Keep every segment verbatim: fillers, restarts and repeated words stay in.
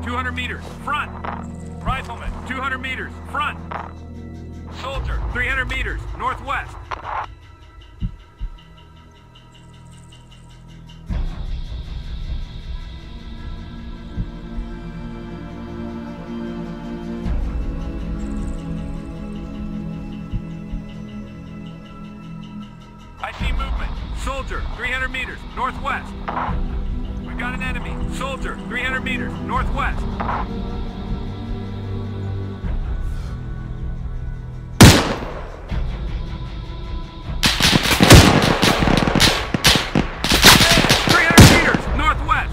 two hundred meters, front. Rifleman, two hundred meters, front. Soldier, three hundred meters, northwest. I see movement. Soldier, three hundred meters, northwest. We've got an enemy. Soldier, three hundred meters, northwest. three hundred meters, northwest.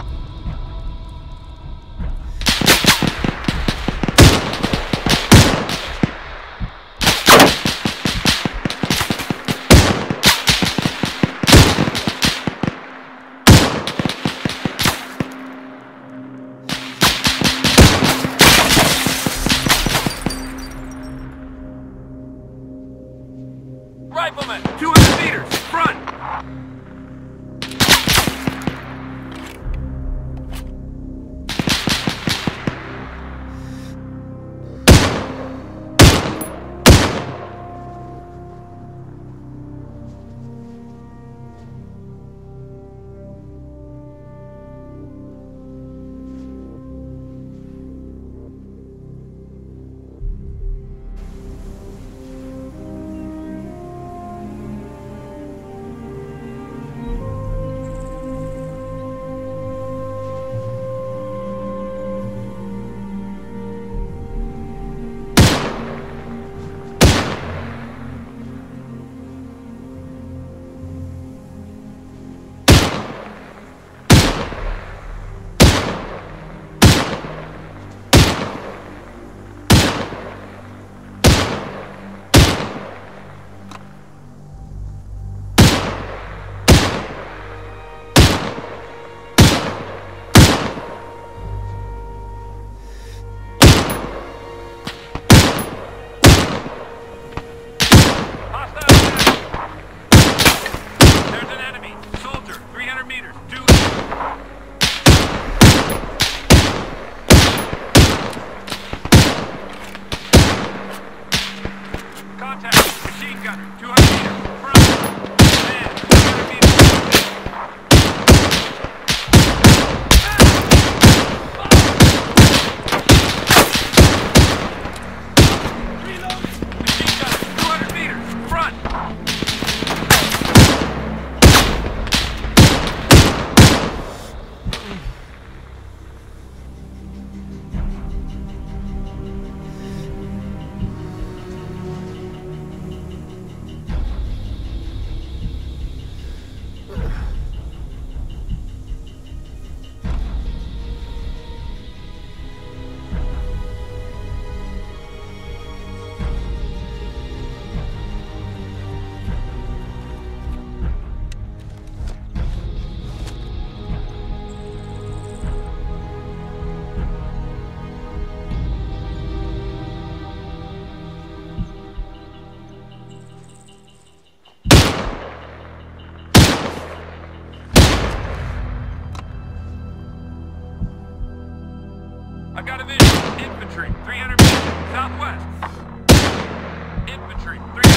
Rifleman, two hundred meters, front! Contact, machine gunner, two hundred meters, front. Man, two hundred meters. Reloading. Machine gunner, two hundred meters, front. I've got a vision. Infantry, three hundred meters, southwest. Infantry, three